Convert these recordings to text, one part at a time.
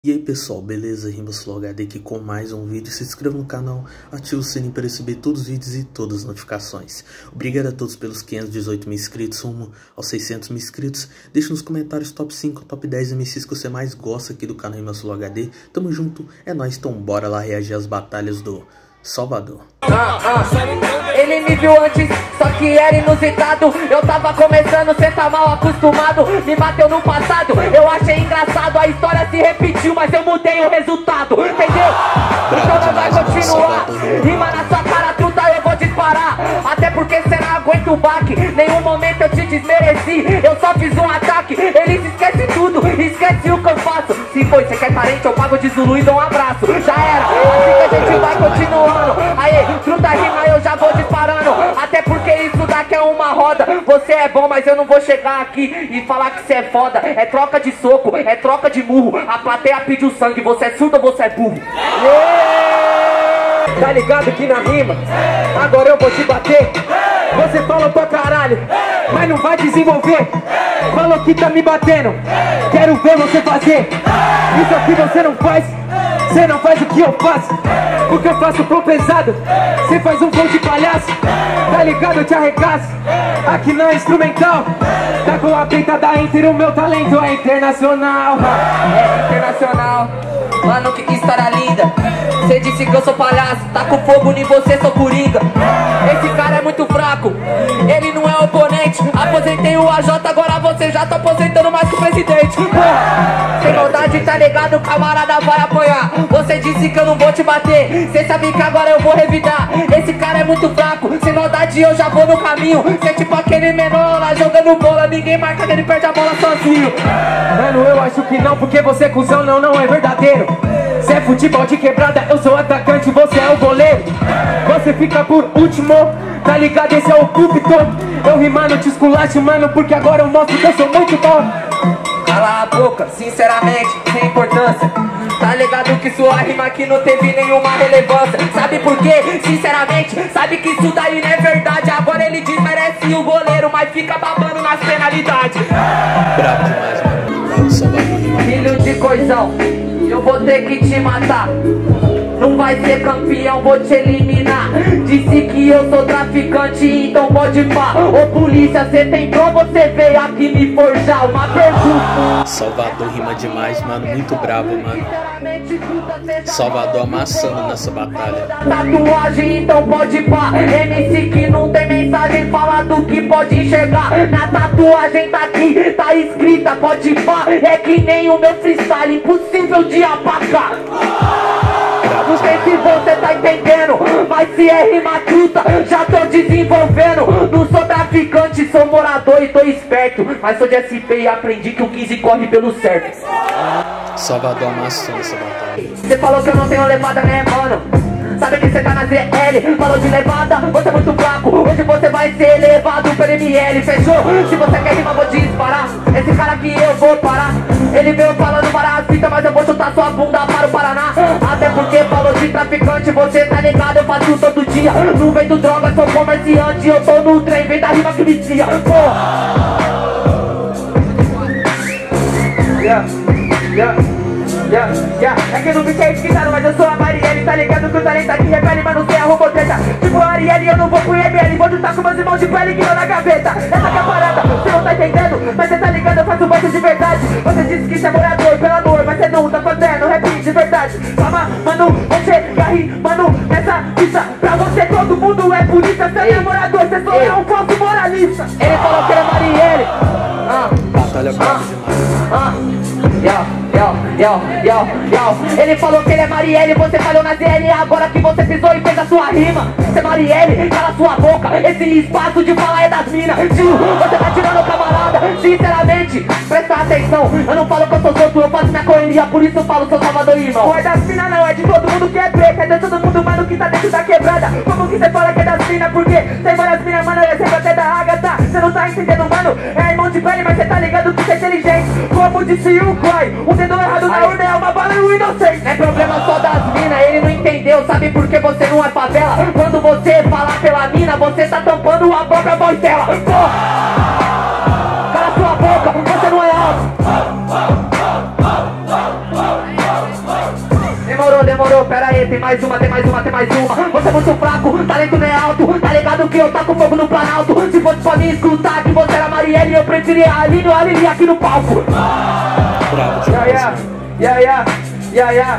E aí pessoal, beleza? RimaSlow HD aqui com mais um vídeo. Se inscreva no canal, ative o sininho para receber todos os vídeos e todas as notificações. Obrigado a todos pelos 518 mil inscritos, rumo aos 600 mil inscritos. Deixe nos comentários top 5, top 10 MCs que você mais gosta aqui do canal RimaSlow HD. Tamo junto, é nóis, então bora lá reagir às batalhas do Salvador. Ele me viu antes, só que era inusitado. Eu tava começando, cê tá mal acostumado. Me bateu no passado, eu achei engraçado. A história se repetiu, mas eu mudei o resultado. Entendeu? Então não vai continuar. Rima na sua cara, truta, eu vou disparar. Até porque cê não aguenta o baque. Nenhum momento eu te desmereci. Eu só fiz um ataque. Eles esquecem tudo, esquece o que eu faço. Se foi, cê quer parente, eu pago de Zulu e dou um abraço. Já era, assim que a gente vai continuando. Aê, truta rima, eu já vou disparando. Até porque isso daqui é uma roda. Você é bom, mas eu não vou chegar aqui e falar que você é foda. É troca de soco, é troca de murro. A plateia pediu sangue, você é surdo ou você é burro? Tá ligado que na rima, agora eu vou te bater. Você fala pra caralho, mas não vai desenvolver. Falou que tá me batendo, quero ver você fazer. Isso aqui você não faz, você não faz o que eu faço. Porque eu faço flow pesado, você faz um flow de palhaço. Tá ligado, eu te arregaço. Aqui não é instrumental. Tá com a peita da Inter, o meu talento é internacional. É internacional. Mano, que história linda. Cê disse que eu sou palhaço, tá com fogo em você, sou coringa. Esse cara é muito fraco, ele não é oponente. Aposentei o AJ, agora você já tá aposentando mais que o presidente. Porra, sem maldade, tá ligado, camarada vai apanhar. Você disse que eu não vou te bater, cê sabe que agora eu vou revidar. Esse cara é muito fraco, sem maldade eu já vou no caminho. Cê tipo aquele menor lá jogando bola, ninguém marca que ele perde a bola sozinho. Mano, eu acho que não, porque você cuzão não é verdadeiro. Cê é futebol de quebrada, eu sou atacante, você é o goleiro. Você fica por último, tá ligado, esse é o púlpito. Eu rimando, te esculacho, mano, porque agora eu mostro que eu sou muito bom. Cala a boca, sinceramente, sem importância. Tá ligado que sua rima aqui não teve nenhuma relevância. Sabe por quê? Sinceramente, sabe que isso daí não é verdade. Agora ele desmerece o goleiro, mas fica babando nas penalidades. Bravo demais, mano. Salvador. Filho de coisão, eu vou ter que te matar. Não vai ser campeão, vou te eliminar. Disse que eu sou traficante, então pode pá. Ô polícia, cê tentou, você veio aqui me forjar. Uma pergunta. Salvador rima demais, mano. Muito brabo, mano. Salvador amassando nessa batalha. Tatuagem, então pode pá. MC que não tem mensagem, fala do que pode enxergar. Na tatuagem tá aqui, tá escrita, pode pá. É que nem o meu freestyle, impossível de apagar. Não sei se você tá entendendo, mas se é rima truta, já tô desenvolvendo. Não sou traficante, sou morador e tô esperto. Mas sou de SP e aprendi que o 15 corre pelo certo. Salvador amassando essa batalha. Você falou que eu não tenho levada, né, mano? Sabe que você tá na ZL, falou de levada, você é muito fraco. Hoje você vai ser levado pelo ML, fechou? Se você quer rima, vou disparar. Esse cara aqui eu vou parar. Ele veio falando para as fitas, mas eu vou chutar sua bunda para o Paraná. Até porque falou de traficante, você tá ligado, eu faço todo dia. Não vendo droga, sou comerciante, eu tô no trem, vem da rima que vicia. Porra! É que eu não fiquei esquisado, mas eu sou a Marielle. Tá ligado que o talento aqui repele, mas não tem arrombou treta. Tipo a Arielle, eu não vou pro ML. Vou juntar com meus irmãos de pele que não na gaveta. Essa que é a parada, você não tá entendendo. Mas você tá ligado, eu faço voz de verdade. Você disse que você é morador, pelo amor, mas você não tá fazendo rap de verdade. Calma, mano, você garri, mano, nessa pista. Pra você todo mundo é polícia. Você é morador, você só é um falso moralista. Ele falou que era Marielle. Batalha brava demais. Ele falou que ele é Marielle, você falhou na ZL. Agora que você pisou e fez a sua rima. Você é Marielle, cala sua boca. Esse espaço de falar é das minas. Tio, você tá tirando o camarada. Sinceramente, presta atenção. Eu não falo que eu sou solto, eu faço minha correria. Por isso eu falo, sou Salvador, irmão. Não é das minas não, é de todo mundo que é preta. É de todo mundo, mano, que tá dentro da quebrada. Como que você fala que é das minas? Porque tem várias minas, mano, eu recebo até da Agatha. Você não tá entendendo, mano, é irmão de pele, mas você tá ligado que você é inteligente. Como disse o Clay, um dedo errado na urna é uma bala e um inocente. Não é problema só das minas, ele não entendeu. Sabe por que você não é favela? Quando você falar pela mina, você tá tampando a própria voz dela. Porra! Cala sua boca, você não é alto. Demorou, pera aí, tem mais uma. Você é muito fraco, talento não é alto. Tá ligado que eu taco fogo no Planalto. Se fosse pra mim escutar que você era Marielle, eu preferia a Aline ou a Aline aqui no palco. Yeah.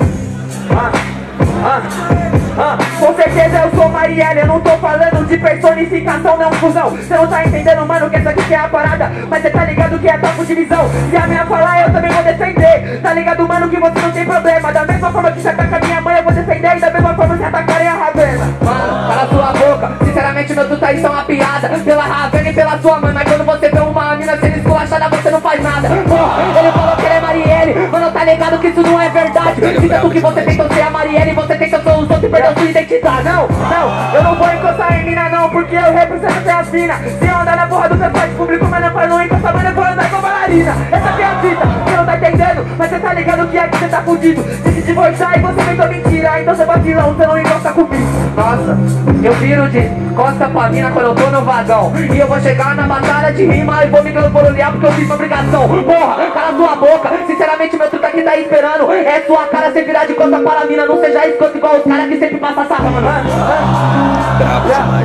Com certeza eu sou Marielle, eu não tô falando de personificação, não fusão. Cê não tá entendendo, mano, que essa aqui que é a parada. Mas cê tá ligado que é troco de visão. Se a minha falar, eu também vou defender. Tá ligado, mano, que você não tem problema. Da mesma forma que você ataca a minha mãe, eu vou defender. E da mesma forma que atacarem a Ravena. Mano, cala sua boca, sinceramente meus tutas são uma piada. Pela Ravena e pela sua mãe. Mas quando você vê uma mina sendo esculachada, você não faz nada. Porra, ele falou que ele é Marielle. Mano, tá ligado que isso não é verdade. Se tanto que você tentou ser a Marielle, você tentou ser os outros e perdeu sua identidade. Não, eu não vou encostar em mina não, porque eu represento até as minas. Se eu andar na porra do transporte público, mas não pra não encostar, mas eu vou andar com bailarina. Essa aqui é a fita, você não tá entendendo, mas você tá ligado que aqui você tá fudido. Se divorciar e você inventou mentira, então você vacilão, você não encosta comigo. Nossa, eu viro de costa pra mina quando eu tô no vagão. E eu vou chegar na batalha de rima e vou me gloriar porque eu fiz uma obrigação. Porra, cala sua boca, sinceramente meu truque aqui tá esperando. É sua cara você virar de costa para a mina, não seja escoto igual os caras que sempre passam sarra, mano. Bravo demais,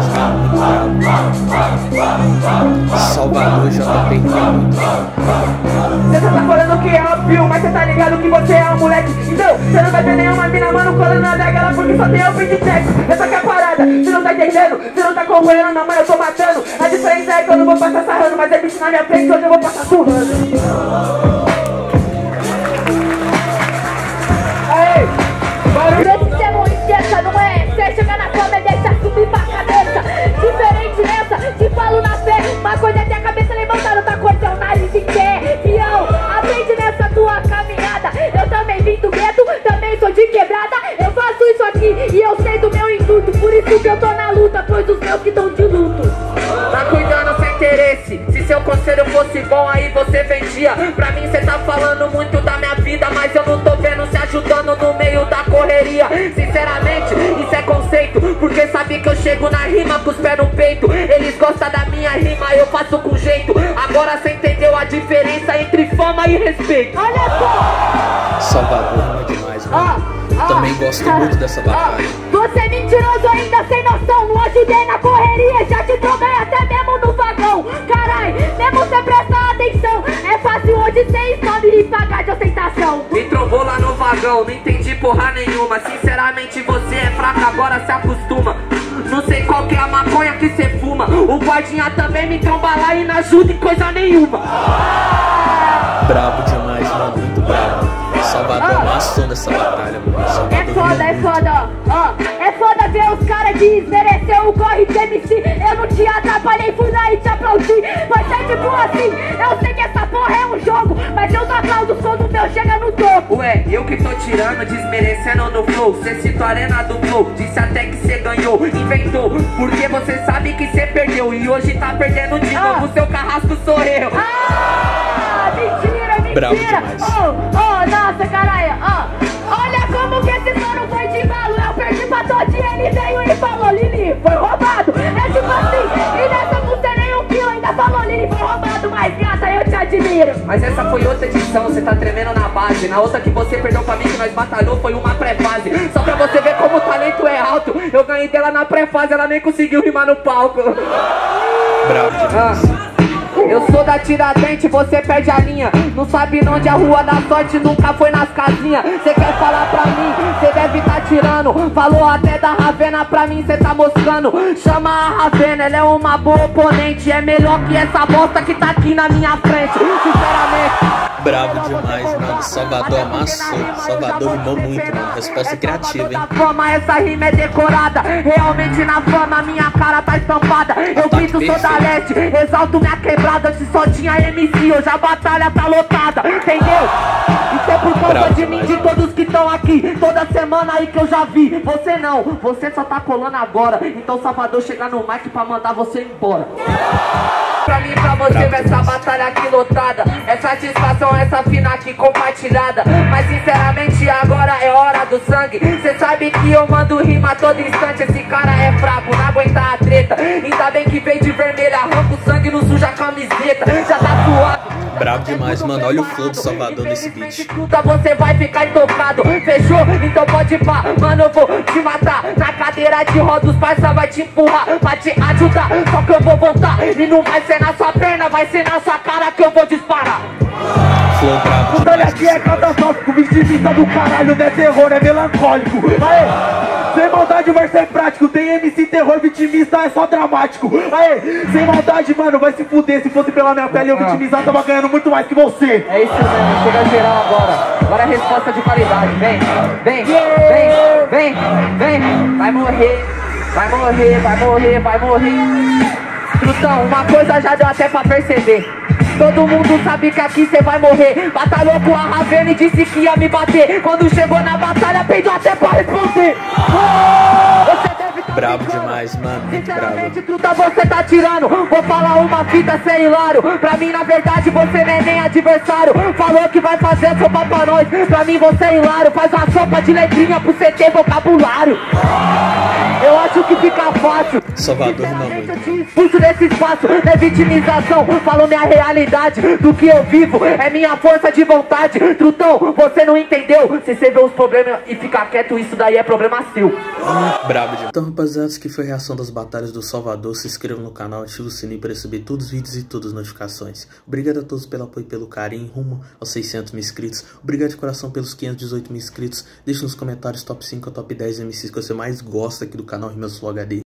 cara. Salvador, JP, Você tá falando que é óbvio, mas você tá ligado que você é um moleque. Então, você não vai ver nenhuma mina, mano, falando nada dela porque só tem o print sexo. Essa que é a parada, você não tá entendendo, você não tá acompanhando, não, mas eu tô matando. A diferença é que eu não vou passar sarrando, mas é bicho na minha frente, hoje eu vou passar surrando. Não é, cê chega na cama e deixa subir pra cabeça. Diferente nessa, te falo na fé. Uma coisa é ter a cabeça levantada, outra coisa é o nariz em pé. Fião, aprende nessa tua caminhada. Eu também vim do gueto, também sou de quebrada. Eu faço isso aqui e eu sei do meu intuito. Por isso que eu tô na luta, pois os meus que tão de luto. Tá cuidando sem interesse. Se seu conselho fosse bom, aí você vendia. Pra mim cê tá falando muito da minha vida, mas eu não tô vendo se ajudando no meio da correria. Sinceramente, isso é conceito, porque sabe que eu chego na rima com os pés no peito. Eles gostam da minha rima, eu faço com jeito. Agora cê entendeu a diferença entre fama e respeito. Olha só! Salvador é demais, mano. Também gosto muito dessa batalha. Você é mentiroso ainda sem noção. Não ajudei na correria, já te trombei até mesmo no vagão. Carai, mesmo você prestar atenção, é fácil hoje cê esconde e pagar de ostentação. Me trombou lá no vagão, não entendi porra nenhuma. Sinceramente você é fraca, agora se acostuma. Não sei qual que é a maconha que cê fuma. O guardinha também me tromba lá e não ajuda em coisa nenhuma. Brabo demais, mano, muito brabo. Salvador amassou nessa batalha, mano. Salvador é foda, ó. É foda ver os caras desmerecer o corre de MC. Eu não te atrapalhei, fui lá e te aplaudi. Mas é tipo assim, eu sei que essa porra é um jogo, mas seus aplausos quando o meu chega no topo. Ué, eu que tô tirando, desmerecendo no flow. Cê citou a arena do flow, disse até que cê ganhou. Inventou, porque você sabe que cê perdeu. E hoje tá perdendo de novo, seu carrasco sou eu. Mentira. Bravo demais. Nossa, caralho, olha como que esse mano foi de balo. Eu perdi pra todinha, ele veio e falou, Lili, foi roubado. É tipo assim, e nessa música nem um quilo ainda falou, Lili, foi roubado. Mas gata, eu te admiro. Mas essa foi outra edição, você tá tremendo na base. Na outra que você perdeu pra mim, que nós batalhou, foi uma pré-fase. Só pra você ver como o talento é alto. Eu ganhei dela na pré-fase, ela nem conseguiu rimar no palco. Bravo demais. Eu sou da Tiradentes, você perde a linha. Não sabe onde a rua da sorte nunca foi nas casinhas. Cê quer falar pra mim, cê deve tá tirando. Falou até da Ravena pra mim, cê tá moscando. Chama a Ravena, ela é uma boa oponente. É melhor que essa bosta que tá aqui na minha frente, sinceramente. Bravo demais, mano. Salvador amassou. Salvador rimou muito, mano. Resposta criativa, hein? Fama, essa rima é decorada. Realmente na fama, minha cara tá estampada. Eu grito, sou da leste, exalto minha quebrada. Se só tinha MC, hoje a batalha tá lotada. Entendeu? Isso é por causa de mim, de todos que estão aqui. Toda semana aí que eu já vi. Você não, você só tá colando agora. Então Salvador chegar no mic pra mandar você embora. Pra mim, pra você ver essa batalha aqui lotada. É satisfação essa fina aqui compartilhada. Mas sinceramente agora é hora do sangue. Cê sabe que eu mando rima a todo instante. Esse cara é fraco, não aguenta a treta. Ainda bem que veio de vermelho, arranca o sangue, não suja a camiseta. Já tá suado. Brabo demais, mano. Olha o flow do Salvador nesse beat. Escuta, você vai ficar intocado. Fechou? Então pode ir pá. Mano, eu vou te matar. Na cadeira de rodas, os parça vai te empurrar pra te ajudar. Só que eu vou voltar. E não vai ser na sua perna, vai ser na sua cara que eu vou disparar. Flow brabo Olha demais. aqui é catastrófico, vitimista do caralho, não é terror, é melancólico. Aê, sem maldade vai ser prático, tem MC terror, vitimista é só dramático. Aê, sem maldade, mano, vai se fuder, se fosse pela minha pele eu vitimizar tava ganhando muito mais que você. É isso mesmo, chega geral agora. Agora é resposta de qualidade, vem, vem, vem, vem, vem. Vai morrer, vai morrer, vai morrer, vai morrer. Trutão, uma coisa já deu até pra perceber. Todo mundo sabe que aqui cê vai morrer. Batalhou com a Ravena e disse que ia me bater. Quando chegou na batalha, peidou até pra responder. Você deve tá Brabo brincando. demais, mano. Muito Sinceramente, brabo. truta, você tá tirando. Vou falar uma fita sem hilário. Pra mim, na verdade, você não é nem adversário. Falou que vai fazer a sopa pra nós. Pra mim, você é hilário. Faz uma sopa de letrinha pro você ter vocabulário. Eu acho que fica fácil. Salvador rima Sinceramente, eu muito. te expulso desse espaço. Não é vitimização, falo minha realidade. Do que eu vivo, é minha força de vontade. Trutão, você não entendeu. Se você vê os problemas e ficar quieto, isso daí é problema seu. Brabo demais. Então, rapaziada, isso que foi a reação das batalhas do Salvador. Se inscreva no canal, ative o sininho para receber todos os vídeos e todas as notificações. Obrigado a todos pelo apoio e pelo carinho, rumo aos 600 mil inscritos. Obrigado de coração pelos 518 mil inscritos. Deixe nos comentários top 5 ou top 10 MCs que você mais gosta aqui do canal Rimas Flow HD.